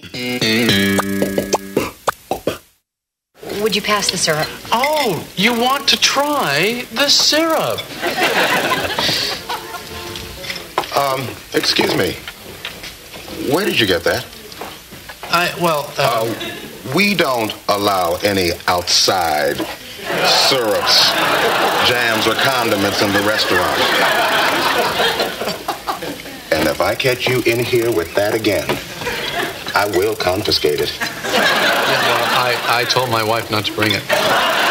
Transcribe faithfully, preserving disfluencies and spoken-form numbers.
Would you pass the syrup? Oh, you want to try the syrup? Um, excuse me. Where did you get that? I, well, uh... uh we don't allow any outside syrups, jams, or condiments in the restaurant. And if I catch you in here with that again, I will confiscate it. Yeah, well, I, I told my wife not to bring it.